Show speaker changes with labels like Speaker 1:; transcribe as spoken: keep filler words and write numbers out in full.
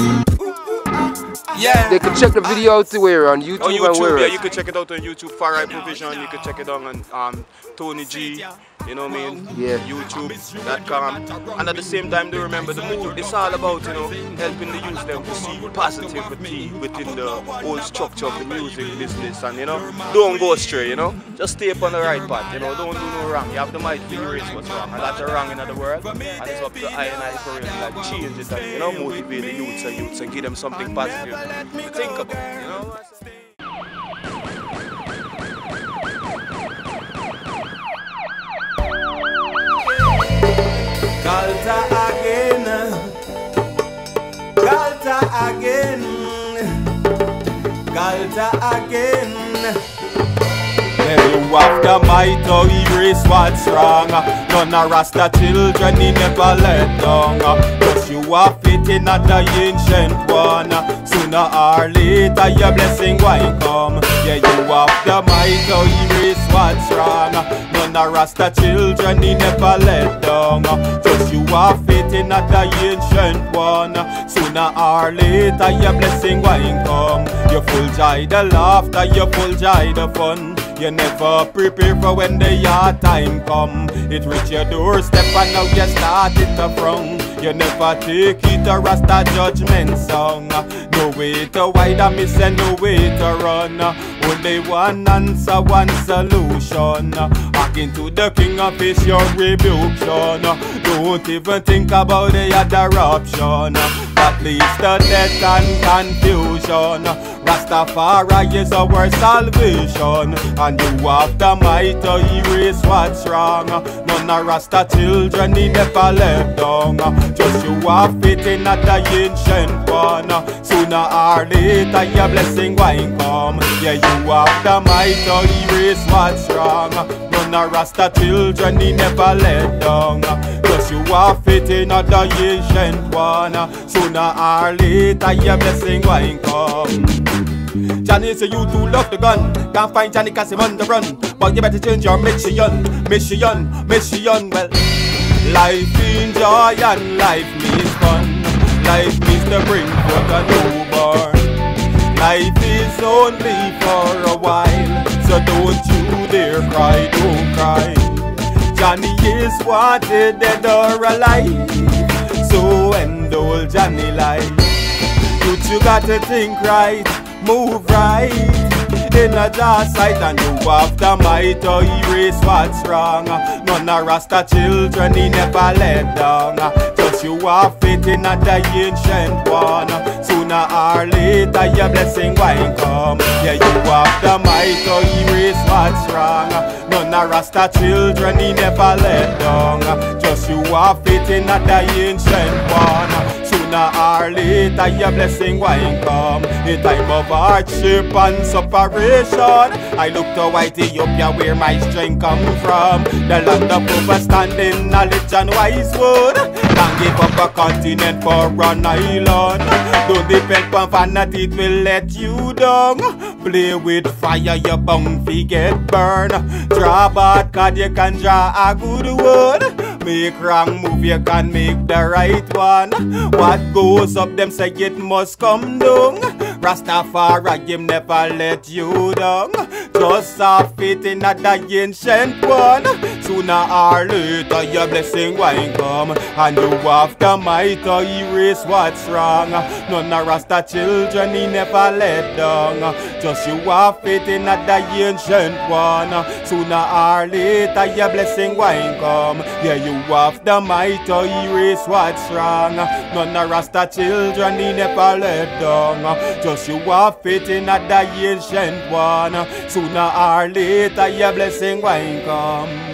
Speaker 1: Yeah.
Speaker 2: They can check the video out where on YouTube,
Speaker 1: on YouTube,
Speaker 2: and where
Speaker 1: yeah,
Speaker 2: else?
Speaker 1: you can check it out on YouTube, Far Right Provision. You can check it out on um, Tony G. You know what I mean?
Speaker 2: Yeah.
Speaker 1: YouTube dot com. And at the same time, do remember the mood. It's all about, you know, helping the youth them to see positivity within the whole structure of the music business. And, you know, don't go astray, you know. Just stay up on the right path, you know. Don't do no wrong. You have the might to erase what's wrong. A lot of wrong in the world. And it's up to I and I for real. Like, change it and, you know, motivate the youths and youths and give them something positive to think about, you know.
Speaker 3: Galta again, Galta again, Galta again. Well, you have the might to erase what's wrong. None of Rasta children, he never let down. Cause you are fitting at the ancient one. Sooner or later your blessing will come. Yeah, you have the might to erase what's wrong. None of Rasta children, he never let down. Just you are fitting at the ancient one. Sooner or later your blessing will come. You full joy the laughter, you full joy the fun. You never prepare for when the hard time come. It reach your doorstep and now you start it to frown. You never take it to Rasta judgment song. No way to hide and miss and no way to run. Only one answer, one solution. Walking to the king and face your rebuction. Don't even think about the other option. That leads to death and confusion. Rastafari is our salvation. And you have the might to erase what's wrong. None of Rasta children, he never left down. Just you are fitting at the ancient one. Sooner or later your blessing will come. Yeah, you have the might to erase what's wrong. None of Rasta children, he never let down. Just you are fitting at the ancient one. Sooner or later your blessing will come. Johnny say you too love the gun. Can't find Johnny cause him on the run. But you better change your mission, mission, mission. Well, life in joy and life means fun. Life means to bring forth a newborn. Life is only for a while. So don't you dare cry, don't cry. Johnny is wanted dead or alive. So end old Johnny life. Youth, you got to think right. Move right in a just sight, and you have the might to erase what's wrong. None of Rasta children, he never let down. Just you are fitting at the ancient one. Sooner or later your blessing will come. Yeah, you have the might to erase what's wrong. None of Rasta children, he never let down. Just you are fitting at the ancient one. Sooner or later your blessing will come. In time of hardship and separation, I look to Ethiopia where my strength come from. The land of overstanding, knowledge and wise word. Can't give up a continent for an island. Don't depend on vanity, it will let you down. Play with fire, you're bound to get burned. Draw bad card, you can draw a good word. Make wrong move, you can make the right one. What goes up, them say it must come down. Rastafari, him never let you down. Just have faith in the ancient one. Sooner or later your blessing will come. And you have the might to erase what's wrong. None of Rasta children, he never let down. Just you have faith in the ancient one. Sooner or later your blessing will come. Yeah, you have the might to erase what's wrong. None of Rasta children, he never let down. Just you have faith in the ancient one. Sooner or later your blessing will come.